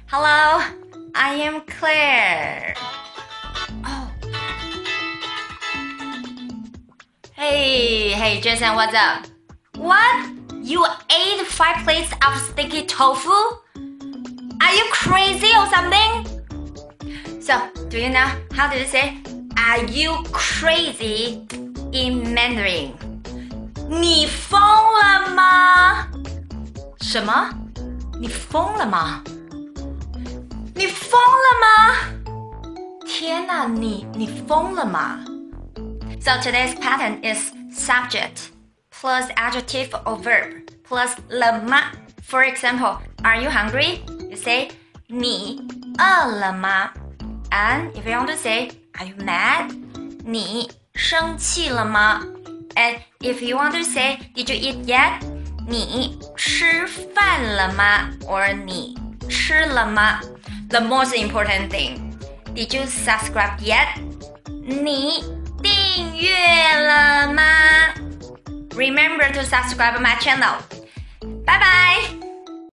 Hello, I am Claire. Oh. Hey, Jason, what's up? What? You ate 5 plates of sticky tofu? Are you crazy or something? So, do you know how to say, are you crazy in Mandarin? 你疯了吗？什么？你疯了吗？你疯了吗？天哪，你疯了吗？ So today's pattern is subject plus adjective or verb plus 了吗 For example, are you hungry? You say 你饿了吗 And if you want to say are you mad? 你生气了吗 And if you want to say did you eat yet? 你吃饭了吗 Or 你吃了吗 The most important thing, did you subscribe yet? 你订阅了吗 Remember to subscribe my channel. Bye bye!